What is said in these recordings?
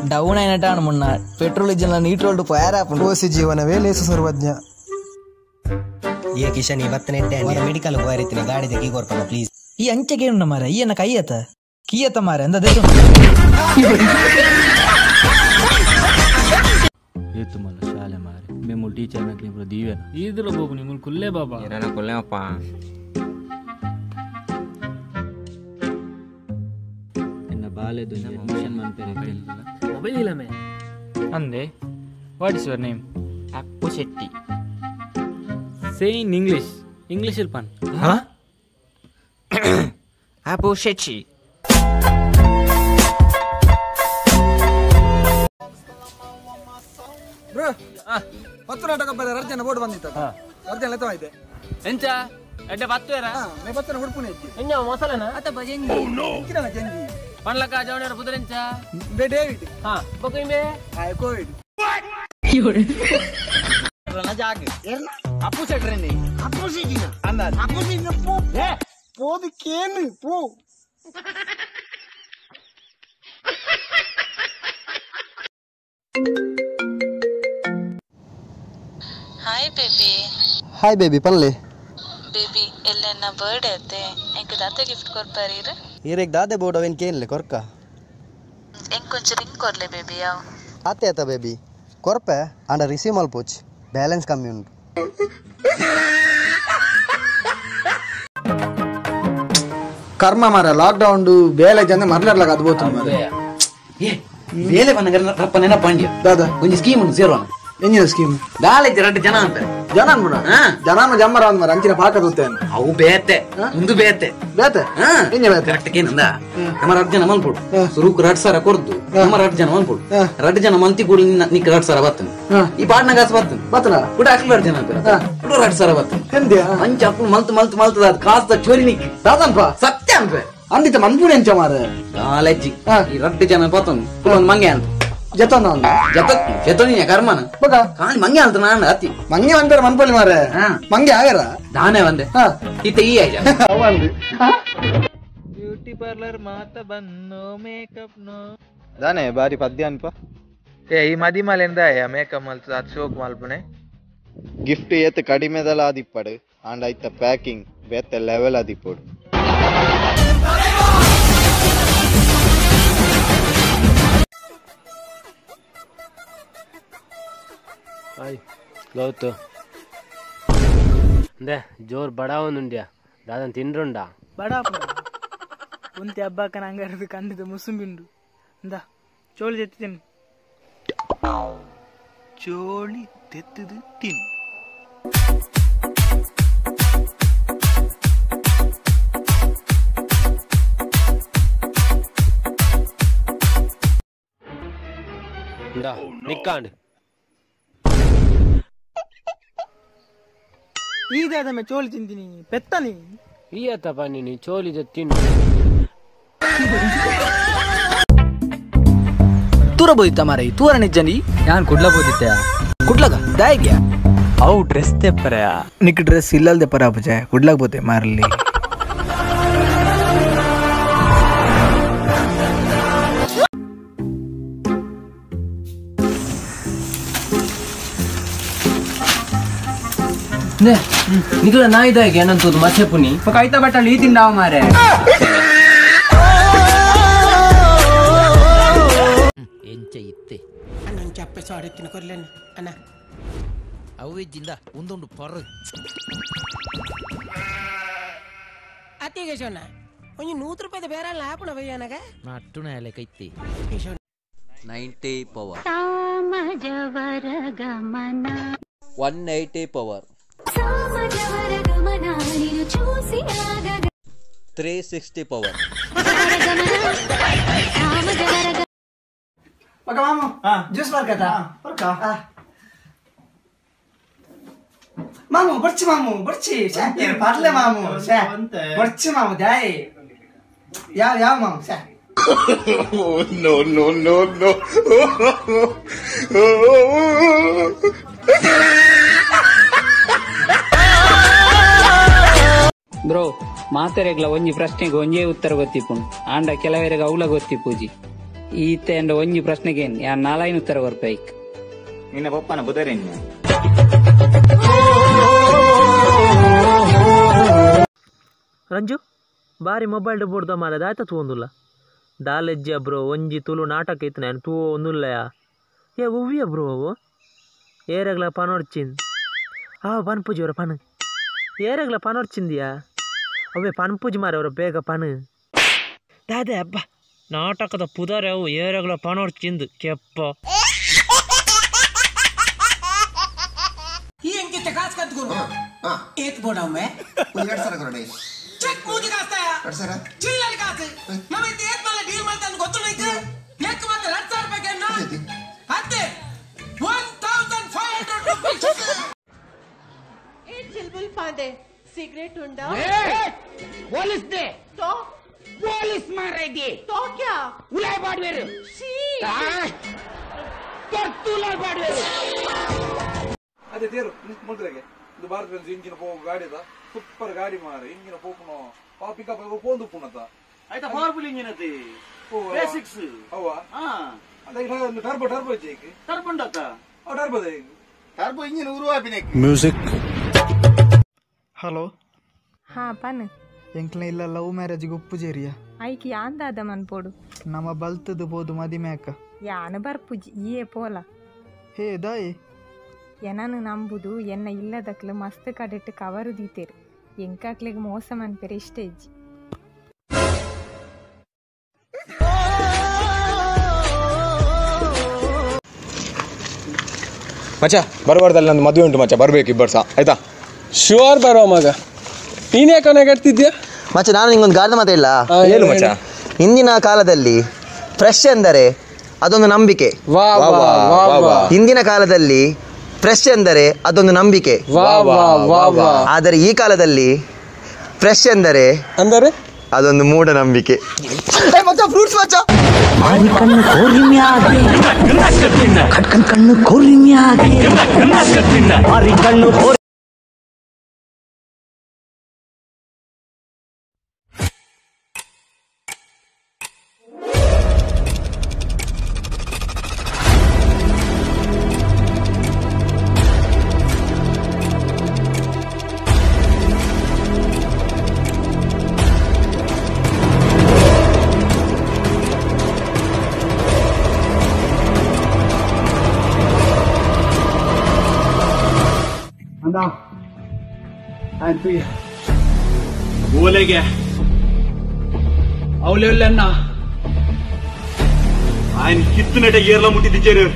Down అయినట్టు మొన్న petrol ఇచ్చిన నీట్రోల్ పోయారా ಓಸಿ ಜೀವನವೇ ಲೇಸು ಸರ್ವಜ್ಞ. ये किशन ಇವತ್ತನೆಟ್ಟೆ ಮೆಡಿಕಲ್ ಹೋಗಿರ್ತೀನಿ ಗಾಡಿ ತೆಗಿ ಕೊರ್ಪಣ ಪ್ಲೀಸ್. ಈ ಅಂಚೆಗೆ ಉಂಡ ಮಾರ ಈ ಅನ್ನ ಕೈಯತ್ತ ಮಾರ ಎಂದ itu malah salah mari. Memul teacher nak libro diwen. Itu loh babu ni mul kulle baba. Ya nak kulle apa? Enna bale dunia mission man pere. Mobile ila me. Ande. What is your name? Appu Shetty. Say in English. English ilpan. Huh? Appu Shetty. Bro 10 ನಾಟಕ ಬರ ರರ್ಜನ board ಬಂದಿತ್ತು. ರರ್ಜನ ಲೆತ್ತವಾಯ್ತೆ. ಎಂಚ ಎಡ್ಡೆ 10 ಎರ. ಮೇ 10 ಹುಡುಪುನೆ ಇತ್ತು. ಎಂಜ ಮಸಾಲೆನಾ ಅತ ಬಜೆಂಗಿ. ಕಿರಣ ಜಂಗಿ. ಪನ್ಲಕ ಜವಣರ ಬುದರೆಂಚ. ಬೆ David. ಹಾ ಬೊಕೈಮೆ. ಆಯ್ Covid. ಯೋಡೆ. ರನ ಜಾಗ. ಅಪ್ಪು ಸೆಟ್ರೆನಿ. ಅಪ್ಪು ಸಿಗಿನ. ಅಂದ. ಅಪ್ಪು ಸಿಗಿನ ಪೋ. ಪೋದು ಕೇನು ಪೋ. Hi baby. ಹಾಯ್ ಬೇಬಿ ಪಲ್ಲೆ. बेबी ಎಲ್ಲೆನ್ನ ಬರ್ಡ್ ಐತೆ ಎಂಕ್ ದಾತೆ ಗಿಫ್ಟ್ ಕೊರ್ಪಾರೀರ ಈರೆಗ್ ದಾದೆ ಬೋರ್ಡ್ ಅವೆನ್ ಕೇನ್ಲೆ ಕೊರ್ಕ ಎಂಕ್ ಕೊಂಚ ರಿಂಗ್ ಕೊರ್ಲೆ ಬೇಬಿ ಯಾವ್ ಆತೆ ಆತ ಬೇಬಿ ಕೊರ್ಪೆ ಅಂಡ ರಿಸೀವ್ ಮಲ್ಪೋಚ್ ಬ್ಯಾಲೆನ್ಸ್ ಕಮ್ಮಿ ಉಂಟು ಕರ್ಮ ಮಾರ ಲಾಕ್ಡೌನ್ ಬೇಲೆ ಜನ ಮರ್ಲರ್ಲಾಗ ಅದು ಬೋತು ಮಾರ ಏ ಬೇಲೆ ಬನ್ನಗರ ರಪ್ಪ ನೆನಪಾಂಡ್ಯ ದಾದಾ ಒಂಜಿ ಸ್ಕೀಮ್ ಉಂಟು ಸೇರೋಣ ಎಂಜಿನ ಸ್ಕೀಮ್ ದಾಲೆ ಎರಡು ಜನ ಅಂತ ಜನ ಅನ್ಬಿಡ ಜನಾನು ಜಮ್ಮರ ಅಂದ್ ಮಾರ ಅಂಚಿನ ಪಾಕ ತೂತೇನೆ ಅವು ಬೇತೆ ಮುಂದು ಬೇತೆ ಬೇತೆ ಎಂಜ ಬೇತೆ ಕರೆಕ್ಟ್ ಏನಂದ ನಮ್ಮ 2 ಜನ ಮಲ್ಪುಡು ಸುರುಕ್ 2,000 ಕೊರ್ದು ನಮ್ಮ 2 ಜನ ಮಲ್ಪುಡು 2 ಜನ ಮಂತಿ ಕೂಡ ನಿಕ್ 2,000 ಬರ್ತನೆ ಈ ಪಾಡ್ನ ಗಾಸ್ ಬರ್ತನೆ ಬತ್ತನ ಕೂಡ ಹಾಕಿ 2 ಜನ ಅಂತ ಕೂಡ 2,000 ಬರ್ತನೆ ಎಂದ್ಯಾ ಮಂಚ ಅಪ್ಪು ಮಲ್ತದ ಕಾಸ್ತ ಚೋರಿ ನಿಕ್ಕಿ ದಾದನ್ಪ ಸತ್ಯ ಅಂತ ಅಂದಿತ ಮನ್ಪುಡೆ ಎಂಚ ಮಾರ ಕಾಲೇಜಿ ಈ 2 ಜನ ಬರ್ತನು ಒಂದು ಮಂಗೆ ಅಂತ ಜತನ ಜತನಿಯ ಕರ್ಮನ ಬಗ ಕಾಣಿ ಮಂಗೆ ಅಂತ ನಾನು ಅತಿ ಮಂಗೆ ಒಂದರ ಮನ್ಪಲ್ಲಿ ಮಾರೆ ಮಂಗೆ ಆಗ್ಯಾರ ನಾನೇ ಒಂದೆ ಇತ್ತ ಈ ಆಯ್ತು ಅವಂದು ಬ್ಯೂಟಿ ಪಾರ್ಲರ್ ಮಾತ ಬನ್ನು ಮೇಕಪ್ ನೋ ದಾನೆ ಬಾರಿ ಪದ್ಯ ಅನ್ಪ ಏ ಈ ಮದಿಮಲೆಂದ ಮೇಕಪ್ ಮಲ್ತ ಅದು ಶೋಕ್ ಮಲ್ಪನೆ ಗಿಫ್ಟ್ ಏತ್ ಕಡಿಮೆದಲ ಆದಿಪ್ಪಡು ಅಂಡ್ ಐತ ಪ್ಯಾಕಿಂಗ್ ಬೇತೆ ಲೆವೆಲ್ ಆದಿಪ್ಪಡು Ay, గౌతు అందే జోర్ బడా ఉండుండ్యా దాదని తిండ్రుండా ಬಡಾ ಒಂತಿ ಹಬ್ಬಕ್ಕ ನಂಗರದು ಕಂಡಿದ್ದು ಮುಸುಂಬಿಂಡು ಇಂದ ಚೋಳಿ ತೆತ್ತಿದ್ದೀನಿ ಚೋಳಿ ತೆತ್ತದು ತಿನ್ ఇందా నిక్కాండు ಈಗಾದ ಮೇ ಚೋಳಿ ತಿಂತೀನಿ ಪೆತ್ತನಿ ಈಯತ್ತ ಪನ್ನಿ ನೀ ಚೋಲಿದ ತಿನ್ನು ತೂರ ಬೋದಿತ್ತ ಮಾರೈ ತೂರ ನಿಜ್ಜನಿ ಯಾನ್ ಕುಡ್ಲ ಬೋದಿತ್ತೆ ಕುಡ್ಲಗ ದಾಯಿಗ್ಯಾ ಅವು ಡ್ರೆಸ್ ತೆಪ್ಪರಯಾ ನಿಕ್ ಡ್ರೆಸ್ ಇಲ್ಲಲ್ದೆ ಪರ ಪೂಜೆ ಕುಡ್ಲಕ್ ಬೋತೆ ಮಾರಲಿ ನಿಖಲ ನಾಯಿದಾಗೆ ಏನಂತದ್ದು ಮಚ್ಚೆ ಪುನಿ ಕೈತ ಬಟ್ಟಲ್ಲಿ ಈ ತಿಂಡಾವ ಮಾರೆ ಎಂಚ ಇತ್ತೆ ಅಣ್ಣ ಚಪ್ಪೆ ಸಾಡೆತ್ತಿನ ಕೊರ್ಲೇನು ಅಣ್ಣ ಅವಿಜ್ಜಿಂದ ಒಂದೊಂದು ಪೊರ್ರು ಅತ್ತಿಗೆ ಸೋನ ಒಂದು 100 ರೂಪಾಯಿ ಬೇರೆ ಲಾಪಣ ಬಯ್ಯನಗ ನಟ್ಟುನ ಲೆಕ್ಕೈತಿ 90 ಪವರ್ 180 ಪವರ್ 360 ಪವರ್ ಮಗ ಮಾಮು ಜ್ಯೂಸ್ ಬರ್ಕತಾ ಬರ್ಕ ಮಾಮು ಬರ್ಚಿ ಏನು ಪಾರ್ಲೆ ಮಾಮು ಬರ್ಚಿ ಮಾಮು ದಾಯಿ ಯಾವ ಮಾಮು No. ಬ್ರೋ ಮಾತೆರೆಗ್ಲ ಒಂಜಿ ಪ್ರಶ್ನೆಗೆ ಒಂಜೇ ಉತ್ತರ ಗೊತ್ತಿಪ್ಪುಂಡು ಆಂಡ ಕೆಲವರಿಗೆ ಅವಲ ಗೊತ್ತಿಪ್ಪುಜಿ ಈತ ಎಂಡ ಒಂಜಿ ಪ್ರಶ್ನೆಗೆ ಯಾನ್ ನಾಲಾಯಿನ ಉತ್ತರ ಕೊರ್ಪೈಕ್ ನಿನ್ನ ಪಪ್ಪನ ಬುಧರೆನ್ಯ ರಂಜು ಬಾರಿ ಮೊಬೈಲ್ ಬೋರ್ದ ಮಾರದ ಆಯ್ತಾ ತೂಂದುಲ್ಲ ದಾಲೆಜ್ಜ ಬ್ರೋ ಒಂಜಿ ತುಳು ನಾಟಕ ಇತ್ತು ನಾನು ತೂ ಒಂದುಲ್ಲಯ ಏ ಉವ್ವಿಯ ಬ್ರೋ ಅವು ಏರಗ್ಲ ಪನೋಡ್ಚಿಂದ್ ಪನ್ಪುಜಿ ಅವರ ಪನ್ ಏರಗ್ಲ ಪನೋಡ್ಚಿಂದಿಯಾ ಅವೇ ಪನ್ಪುಜಿ ಮಾರವ್ರ ಬೇಗ ಪನ್ ದಾದೆ ಹಬ್ಬ ನಾಟಕದ ಪುದಾರೆ ಅವು ಏರಗ್ಲ ಪನೋಡ್ಚಿಂದ್ ಕೆಪ್ಪ ये इनके तकाज कर दो एक बोर्ड में कोई कर सर करो चेक मुझे कास्ता है कर सर चिल्ला कासे मम्मी तेज वाला डील मारता है ಗೊತ್ತು नहीं नेक मात्र 1000 रुपए के ना हत्ते 1500 रुपए ए चिलबुल पांडे सिगरेट उंडा पुलिस दे तो पुलिस मार रही थी तो क्या उलाई बाडवेर शी tortular बाडवेर ಅದೇ ತೇರು ಮುಂದ್ರೆಗೆ ಇದು ಭಾರತ ಬೆನ್ಸ್ ಇಂಜಿನ ಪೋಗು ಗಾಡಿ ಅದ ಸೂಪರ್ ಗಾಡಿ ಮಾರೆ ಇಂಜಿನ ಪೋಪುನೋ ಪಿಕಪ್ ಪೋಂದು ಪುನತ ಆಯ್ತಾ ಪವರ್ಫುಲ್ ಇಂಜಿನ್ ಅತಿ ಬೇಸಿಕ್ಸ್ ಅವ್ವಾ ಅದಕ್ಕೆ ಒಂದು ಟರ್ಬೋ ಜೇಕ್ ಟರ್ಬೋ ಉಂಡತ ಟರ್ಬೋ ದೇ ಟರ್ಬೋ ಇಂಜಿನ್ ಉರುವಾಪಿನೆಕ್ ಮ್ಯೂಸಿಕ್ ಹಲೋ ಹಾ ಪನ್ ಎಂಕ್ಲ ಇಲ್ಲ ಲವ್ ಮ್ಯಾರೇಜ್ಗೆ ಉಪ್ಪು ಜೇರಿಯ ಐಕಿ ಯಾಂದಾದ ಮನ್ಪೋಡು ನಮ್ಮ ಬಲ್ತದು ಬೋದು ಮದಿಮ್ಯಾಕ ಯಾನ ಬರ್ಪುಜಿ ಏ ಪೋಲ ಹೇ ದಾಯಿ ಎನನು ನಂಬುದು ಎನ್ನ ಇಲ್ಲದಕ್ಲು ಮಸ್ತ್ ಕಡೆಟ್ಟು ಕವರು ದೀತೇರು ಎಂಕಾಕ್ಲಿಗೆ ಮೋಸ ಮನ್ಪೇರು ಇಷ್ಟೇ ಇಜ್ಜಿ ಮಚ್ಚ ಬರಬಾರ್ದಲ್ಲ ನಂದು ಮದುವೆ ಉಂಟು ಮಚ್ಚ ಬರ್ಬೇಕು ಇಬ್ಬರು ಸಹ ಆಯ್ತಾ ಶೋರ್ ಬರೋ ಮಗ ನೀನ್ ಯಾಕೆ ಕಟ್ತಿದ್ಯಾ ಮಚ್ಚ ನಾನು ನಿಂಗೊಂದು ಗಾದೆ ಮಾತು ಇಲ್ಲ ಏನು ಮಚ್ಚ ಇಂದಿನ ಕಾಲದಲ್ಲಿ ಫ್ರೆಶ್ ಎಂದರೆ ಅದೊಂದು ನಂಬಿಕೆ ಹಿಂದಿನ ಕಾಲದಲ್ಲಿ ಫ್ರೆಶ್ ಎಂದರೆ ಅದೊಂದು ನಂಬಿಕೆ ಆದರೆ ಈ ಕಾಲದಲ್ಲಿ ಫ್ರೆಶ್ ಎಂದರೆ ಅದೊಂದು ಮೂಢನಂಬಿಕೆ ಫ್ರೂಟ್ಸ್ ಮಚ್ಚ ಓಲೆಗೆ ಅವಲೆಲ್ಲ ఆయన కిత్తునట ఏర్ల ముట్టిదిచ్చారు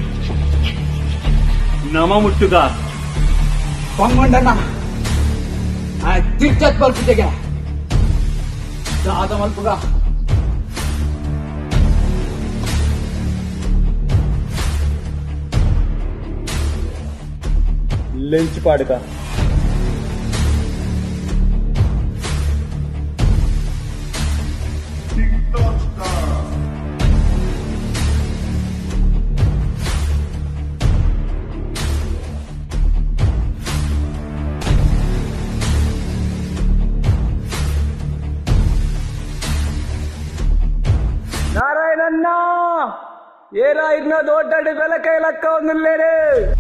నమ ముట్టుగా పొంగొండన్న ఆ తిట్టక్ బల్పుగా దాద మల్పుగా ಲೆಂಚ್ ಪಾಡ್ಕ ನಾರಾಯಣಣ್ಣ ಏನ ಇನ್ನ ದೊಡ್ಡ ಬೆಲೆ ಕೈಲಕ್ಕ ಒಂದಿಲ್ಲೇನೆ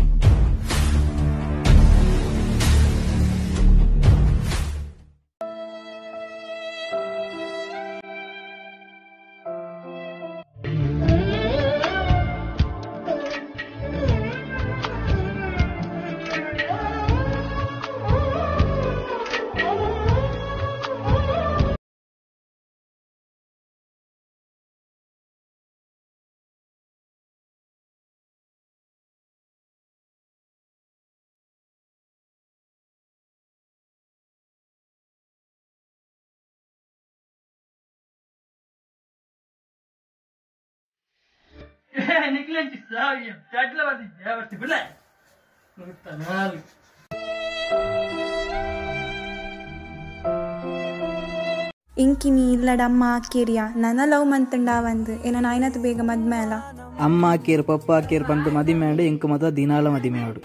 ನಿಕ್ಲೆಂಚಿ ಸಾವಿಯ ಚಟ್ಲ ಬರ್ತಿ ಬಿಡ್ಲ ಇಂಕಿನಿ ಇಲ್ಲಡಮ್ಮ ಆಕೇರಿಯ ನನ್ನ ಲವ್ ಮಂತಂಡ ಒಂದು ಏನ ನಾಯ್ನತ್ ಬೇಗ ಮದ್ಮೇಲ ಅಮ್ಮ ಆಕೇರ್ ಪಪ್ಪ ಆಕೇರ್ ಪಂತ ಮದಿಮೇಡು ಇಂಕ ಮತ ದಿನಾಲ ಮದಿಮೇಡು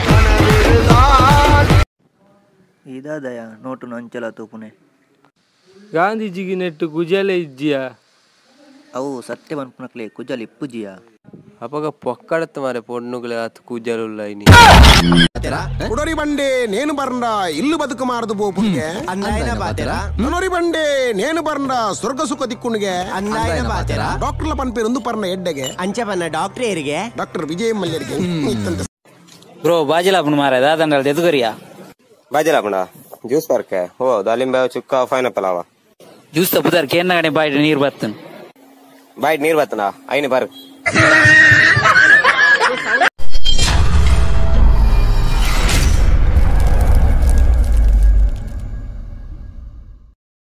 ಇದಾದಯ ನೋಟು ನೊಂಚಲ ತೂಪುನೆ ಗಾಂಧೀಜಿಗೆ ನೆಟ್ಟು ಗುಜಲೆ ಇಜ್ಜಿಯ ಅವು ಸತ್ಯ ಬನ್ಪುನಕ್ಲೆ ಕುಜಲ್ ಇಪ್ಪುಜಿಯ ಅಪಗ ಪೊಕ್ಕಡತ್ ಮಾರೆ ಪೊಣ್ಣುಗಳೇ ಆತು ಕುಜಲುಲ್ಲ ಇನಿ ಉಡರಿ ಬಂಡೆ ನೇನು ಬರ್ಂಡ ಇಲ್ಲು ಬದುಕು ಮಾರದು ಬೋಪುಗೆ ಅಂದಾಯನ ಬಾತೆರ ನೊರಿ ಬಂಡೆ ನೇನು ಬರ್ಂಡ ಸ್ವರ್ಗ ಸುಖ ದಿಕ್ಕುಣಿಗೆ ಅಂದಾಯನ ಬಾತೆರ ಡಾಕ್ಟರ್ಲ ಪನ್ಪೇರು ಒಂದು ಪರ್ನ ಎಡ್ಡೆಗೆ ಅಂಚೆ ಬನ್ನ ಡಾಕ್ಟರ್ ಏರಿಗೆ ಡಾಕ್ಟರ್ ವಿಜಯ ಮಲ್ಯರಿಗೆ ಇತ್ತಂತ ಬ್ರೋ ಬಾಜಿಲಾಪುಣ ಮಾರ ದಾದಂಡಲ್ ಎದುಗರಿಯಾ ಬಾಜಿಲಾಪುಣ ಜ್ಯೂಸ್ ಪಾರ್ಕೆ ಓ ದಾಲಿಂಬೆ ಚುಕ್ಕ ಪೈನಾಪಲ್ ಅವ ಜ್ಯೂಸ್ ತಪ್ಪುದಾರ ಕೇನ್ನ ಗಣೆ ಬಾಯ್ಡ್ ನೀರ್ ಬತ್ತನ್ ಬಾಯ್ಡ್ ನೀರ್ ಬತ್ತನ ಐನು ಬಾರ್